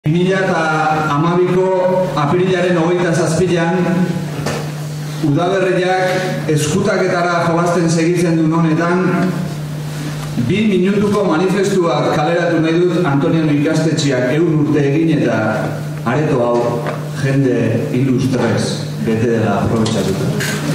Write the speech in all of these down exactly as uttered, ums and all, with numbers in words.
bi mila hamabiko apirilaren hogeita zazpian udaberriak eskutaketara jolasten segitzen duen honetan bi minutuko manifestuak kaleratu nahi dut Antoniano ikastetxeak ehun urte egin eta areto hau jende ilustrez bete dela aprobetxatuta.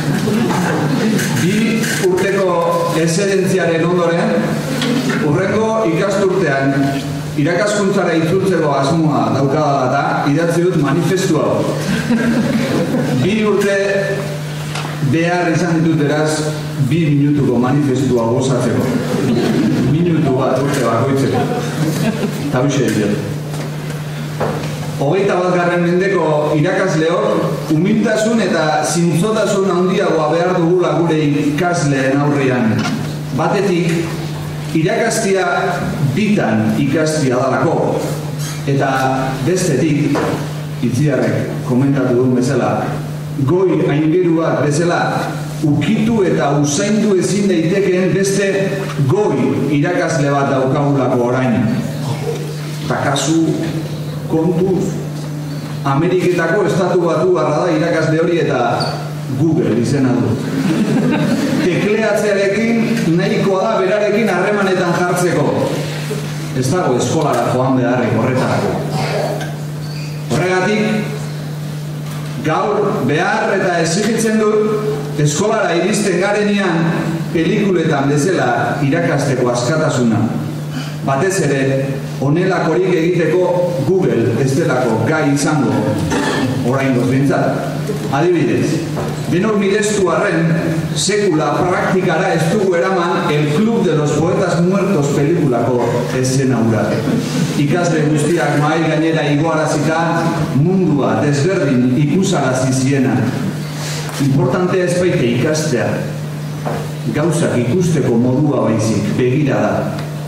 Bi urteko esedentziaren ondoren urrengo ikasturtean irakaskuntzara itzultzeko asmoa daukadala eta idatzi dut manifestu hau. Bi urte behar izan ditut beraz bi minutuko manifestua gozatzeko. Minutu bat urte bakoitzeko. Eta hoxe diot. Hogeita bat garren mendeko irakasleok umiltasun eta zintzotasun handiagoa behar dugula gure ikasleen aurrean. Batetik, irakastia bitan ikastia dalako. Eta bestetik, Itziarrek komentatu duen bezala, goi aingeruak bezala, ukitu eta usaindu ezin daitekeen beste goi irakasle bat daukagulako orain. Eta kasu kontuz, Ameriketako estatu batu barra da irakasle hori eta Google izena du. Tekleatzearekin nahikoa da berarekin harremanetan jartzeko. Ez dago eskolara joan beharrik horretarako. Horregatik, gaur behar eta exigitzen dut eskolara iristen garenean pelikuletan bezala irakasteko askatasuna. Batez ere, honelakorik egiteko Google ez delako gai izango oraingoz behintzat. Adibidez, denok mirestu arren, sekula praktikara ez dugu eraman El Club de los Poetas Muertos pelikulako eszena hura. Ikasle guztiak mahai gainera igoarazita mundua desberdin ikusarazi ziena. Importante ez baite ikastea, gauzak ikusteko modua baizik, begira da.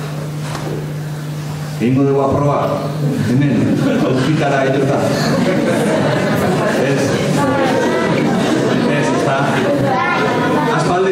Egingo dugu aproba, hemen, aukitara aiota. Ez, ez, ez da. Aspaldi,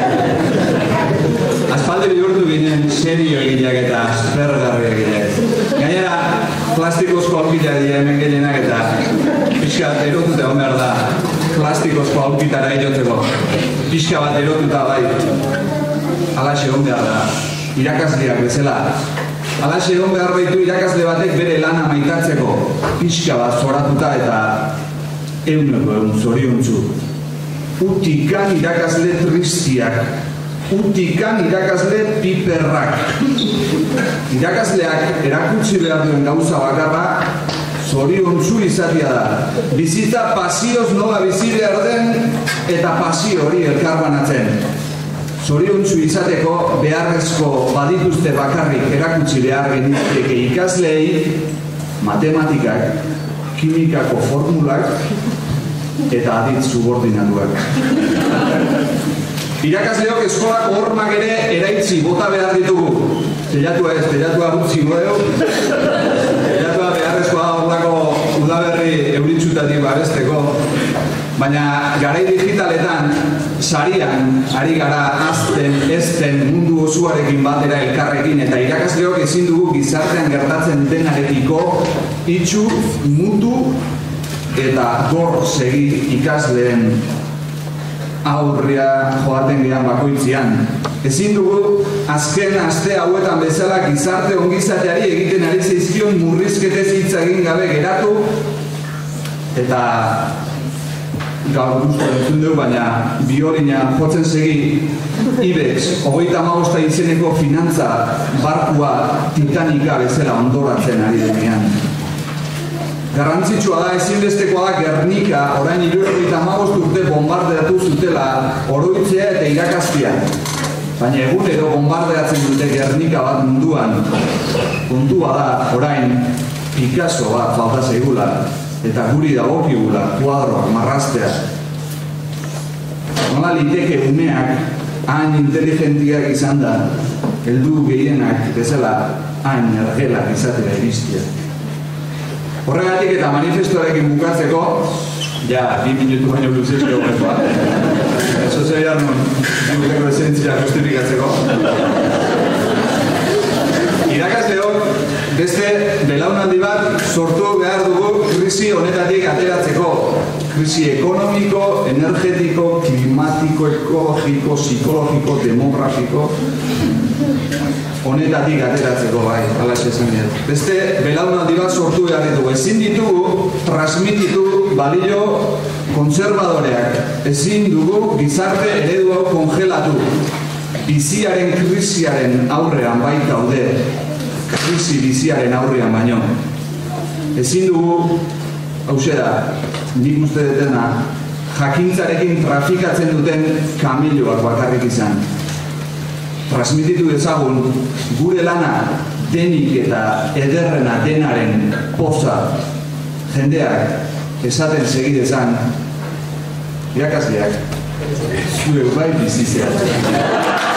aspaldi bihurtu ginen serio egileak eta aspergarri egileak. Gainera, plastikozko aukitara dira hemen gehienak eta pixka bat erotuta egon behar da plastikozko aukitara aioteko. Pixka bat erotuta bai, alaxe egon behar da, irakasleak bezala. Alaxe egon behar baitu irakasle batek bere lana maitatzeko pixka bat zoratuta eta euneko egun zoriontzu. Utikan irakasle tristiak, utikan irakasle piperrak. Irakasleak erakutsi behar duen gauza bakarra zoriontzu izatea da. Bizitza pasioz nola bizi behar den eta pasio hori elkarbanatzen. Zoriontzu izateko beharrezko badituzte bakarrik erakutsi behar genizteke ikasleei matematikak, kimikako formulak eta aditz subordinatuak. Irakasleok eskolako hormak ere eraitzi bota behar ditugu. Telatua ez, telatua gutzi godeo. Telatua beharrezkoa horlako udaberri euritxutatik babesteko. Baina garai digitaletan, sarian, ari gara azten, ezten mundu osoarekin batera elkarrekin eta irakasleok ezin dugu gizartean gertatzen denarekiko itxu, mutu eta gor segi ikasleen aurria joaten gehan bakoitzian. Ezin dugu azken aste hauetan bezala gizarte ongizateari egiten ari zaizkion murrizketez hitz egin gabe geratu eta gaur guztua entzun dugu, baina biolina jotzen segi Ibex, hogeita hamabosta izeneko finantza barkua Titanica bezala ondoratzen ari denean. Garrantzitsua da, ezinbestekoa da Gernika orain hirurogeita hamabost urte bombardeatu zutela oroitzea eta irakastia. Baina egunero bombardeatzen dute Gernika bat munduan. Kontua da, orain, Picasso bat falta zaigula. Eta guri dagokigula, kuadroak, marraztea. Nola liteke umeak, hain inteligentiak izan da, heldu gehienak bezala hain ergelak izatera iristia. Horregatik eta manifestuarekin bukatzeko, ja, bi minutu baino luzezko gogoa. Eso zebiar nun, guteko esentzia justifikatzeko. Irakasleok, beste belaunaldi bat sortu behar dugu krisi honetatik ateratzeko. Krisi ekonomiko, energetiko, klimatiko, ekologiko, psikologiko, demografiko honetatik ateratzeko bai, alaxe esan dut. Beste, belaunaldi bat sortu behar ditugu. Ezin ditugu, transmititu balio konservadoreak. Ezin dugu gizarte eredu hau kongelatu. Biziaren krisiaren aurrean baitaude. Krisi biziaren aurrean baino. Ezin dugu, hauxe da, nik uste detena, jakintzarekin trafikatzen duten kamiloak bakarrik izan. Transmititu dezagun gure lana denik eta ederrena denaren poza jendeak esaten segidezan irakasleak zure bai bizitzea.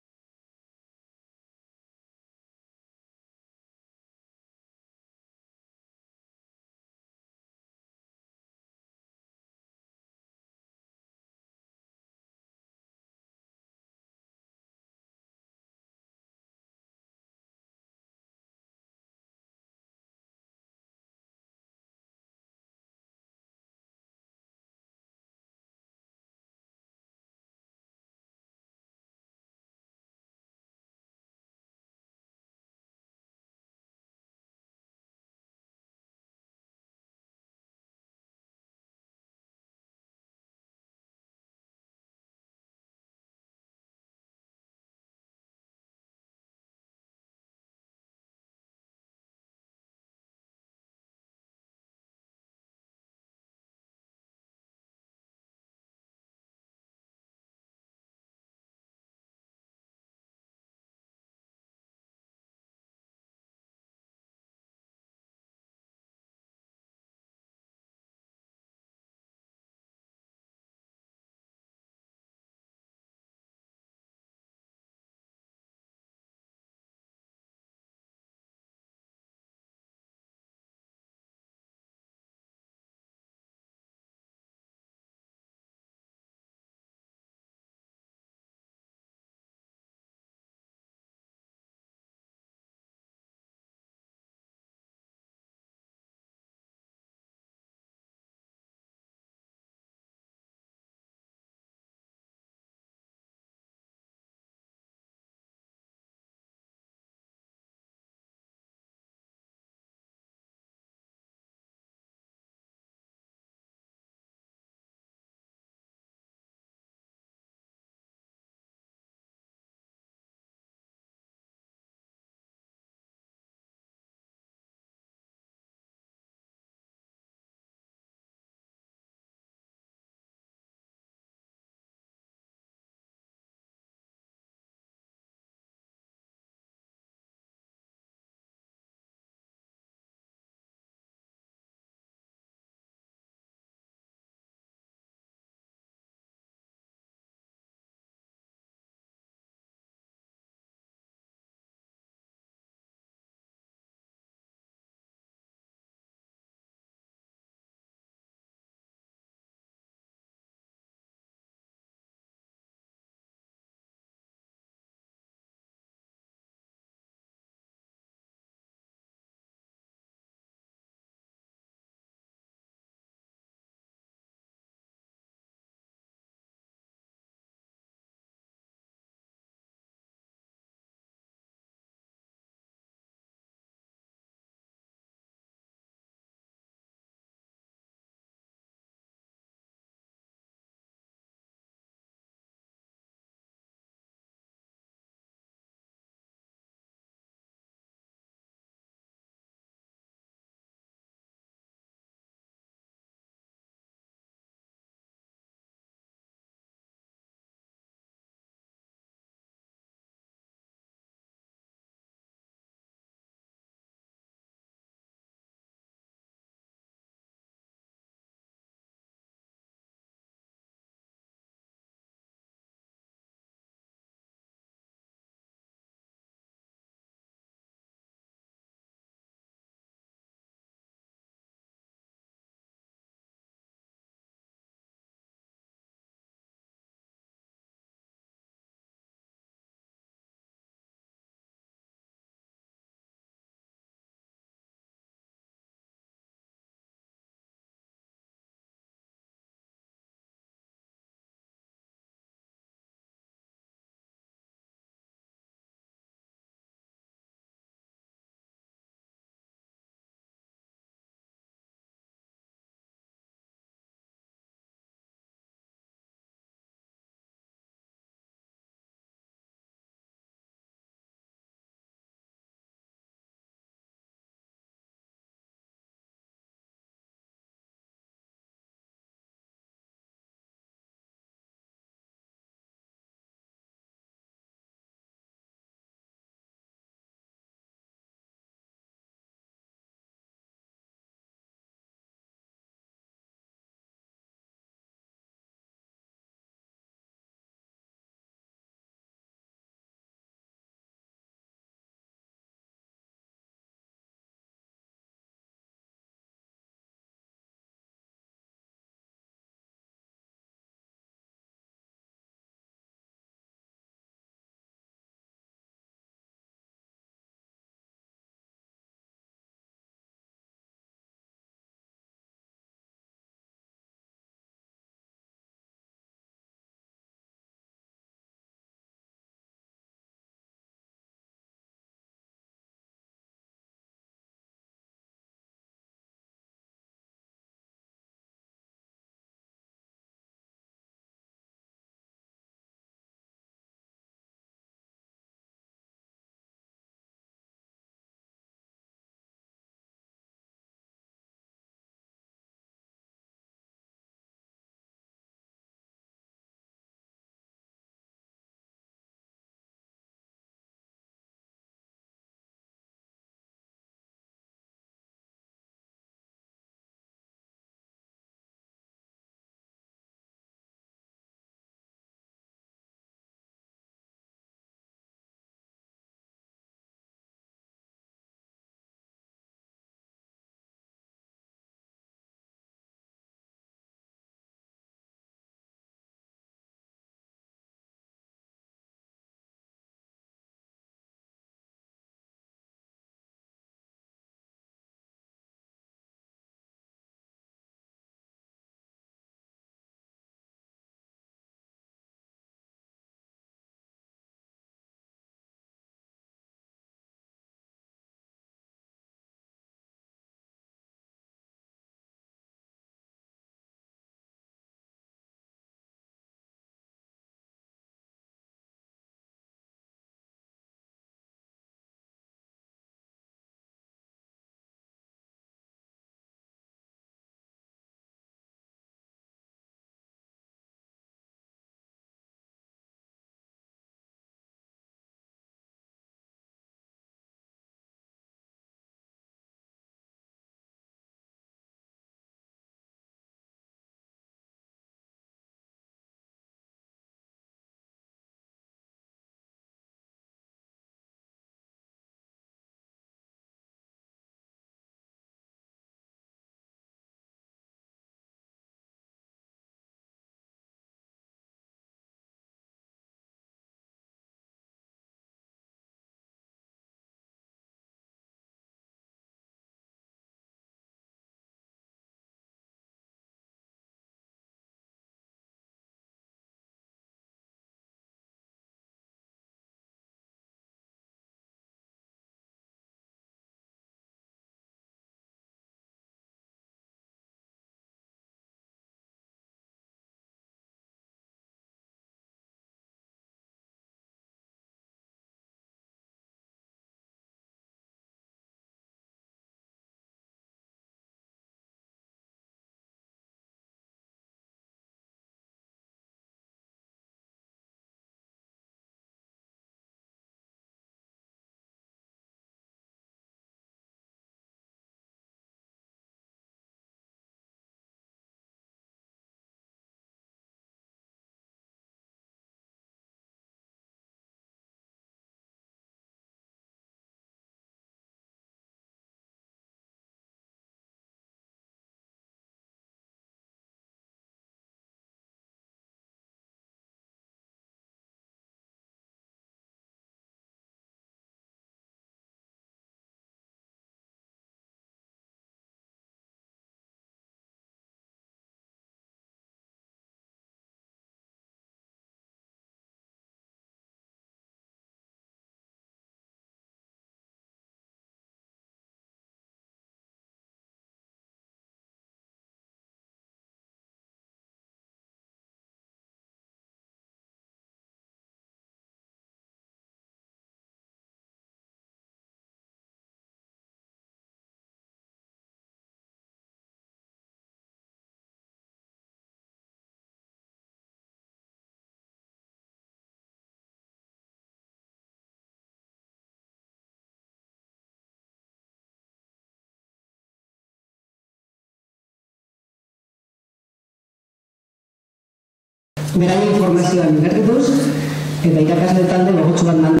beraien informazioan inbertituz, eta irakasle talde gogotsu bat